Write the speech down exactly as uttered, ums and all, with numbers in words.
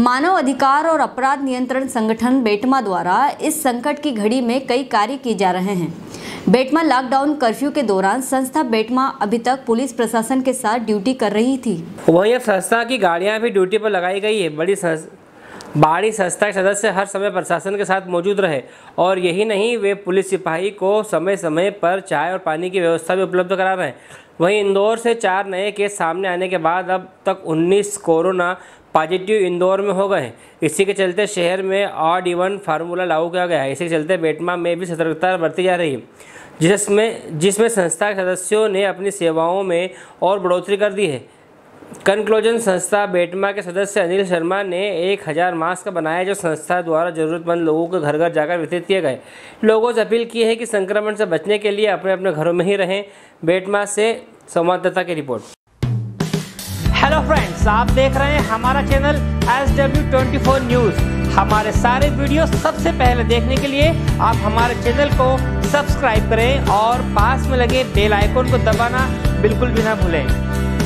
मानव अधिकार और अपराध नियंत्रण संगठन बेटमा द्वारा इस संकट की घड़ी में कई कार्य किए जा रहे हैं। बेटमा लॉकडाउन कर्फ्यू के दौरान संस्था बेटमा अभी तक पुलिस प्रशासन के साथ ड्यूटी कर रही थी। वहीं अब संस्था की गाड़ियां भी ड्यूटी पर लगाई गई है। बड़ी बाड़ी संस्था के सदस्य हर समय प्रशासन के साथ मौजूद रहे और यही नहीं, वे पुलिस सिपाही को समय समय पर चाय और पानी की व्यवस्था भी उपलब्ध करा रहे हैं। वहीं इंदौर से चार नए केस सामने आने के बाद अब तक उन्नीस कोरोना पॉजिटिव इंदौर में हो गए हैं। इसी के चलते शहर में ऑड इवन फार्मूला लागू किया गया है। इसी के चलते बेटमा में भी सतर्कता बरती जा रही है, जिसमें जिसमें संस्था के सदस्यों ने अपनी सेवाओं में और बढ़ोतरी कर दी है। कंक्लूजन संस्था बेटमा के सदस्य अनिल शर्मा ने एक हज़ार मास्क बनाए, जो संस्था द्वारा ज़रूरतमंद लोगों के घर घर जाकर वितरित किए गए। लोगों से अपील की है कि संक्रमण से बचने के लिए अपने अपने घरों में ही रहें। बेटमा से संवाददाता की रिपोर्ट। हेलो फ्रेंड्स, आप देख रहे हैं हमारा channel S W twenty four news. हमारे सारे वीडियो सबसे पहले देखने के लिए आप हमारे चैनल को सब्सक्राइब करें और पास में लगे बेल आइकन को दबाना बिल्कुल भी ना भूलें।